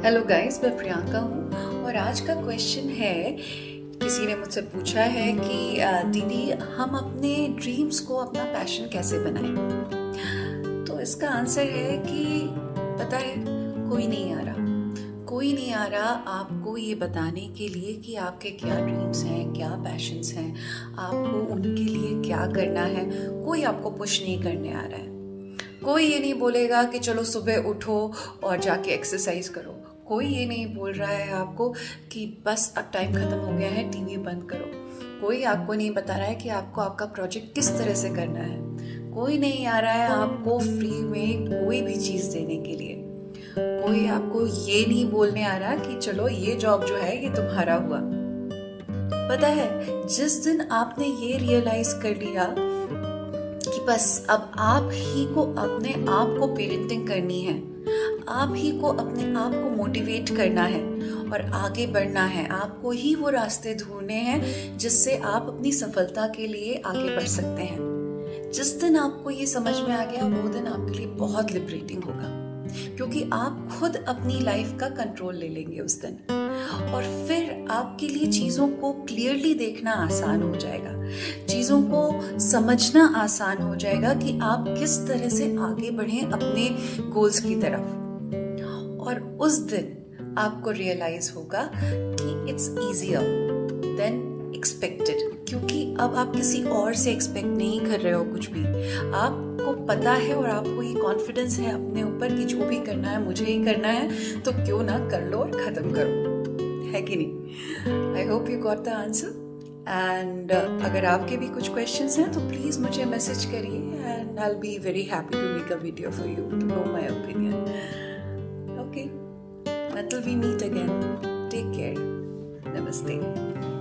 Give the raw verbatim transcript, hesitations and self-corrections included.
Hello guys, मैं प्रियंका हूँ और आज का क्वेश्चन है, किसी ने मुझसे पूछा है कि दीदी हम अपने ड्रीम्स को अपना पैशन कैसे बनाएं। तो इसका आंसर है कि पता है, कोई नहीं आ रहा कोई नहीं आ रहा आपको ये बताने के लिए कि आपके क्या ड्रीम्स हैं, क्या पैशंस हैं, आपको उनके लिए क्या करना है। कोई आपको पुश नहीं करने आ रहा है। कोई ये नहीं बोलेगा कि चलो सुबह उठो और जाके एक्सरसाइज करो। कोई ये नहीं बोल रहा है आपको कि बस अब टाइम खत्म हो गया है, टीवी बंद करो। कोई आपको नहीं बता रहा है कि आपको आपका प्रोजेक्ट किस तरह से करना है। कोई नहीं आ रहा है आपको फ्री में कोई भी चीज़ देने के लिए। कोई आपको ये नहीं बोलने आ रहा कि चलो ये जॉब जो है ये तुम्हारा हुआ। पता है, जिस दिन आपने ये रियलाइज कर लिया कि बस अब आप ही को अपने आप को पेरेंटिंग करनी है, आप ही को अपने आप को मोटिवेट करना है और आगे बढ़ना है, आपको ही वो रास्ते ढूंढने हैं जिससे आप अपनी सफलता के लिए आगे बढ़ सकते हैं। जिस दिन आपको ये समझ में आ गया, वो दिन आपके लिए बहुत लिबरेटिंग होगा, क्योंकि आप खुद अपनी लाइफ का कंट्रोल ले लेंगे उस दिन। और फिर आपके लिए चीज़ों को क्लियरली देखना आसान हो जाएगा, चीज़ों को समझना आसान हो जाएगा कि आप किस तरह से आगे बढ़ें अपने गोल्स की तरफ। और उस दिन आपको रियलाइज होगा कि इट्स इजियर देन एक्सपेक्टेड, क्योंकि अब आप किसी और से एक्सपेक्ट नहीं कर रहे हो कुछ भी। आपको पता है और आपको ये कॉन्फिडेंस है अपने ऊपर कि जो भी करना है मुझे ही करना है, तो क्यों ना कर लो और खत्म करो, है कि नहीं। I hope you got the answer. And अगर आपके भी कुछ क्वेश्चंस हैं तो प्लीज़ मुझे मैसेज करिए and I will be very happy to make a video for you to know my opinion. Okay, until we meet again, take care. Namaste.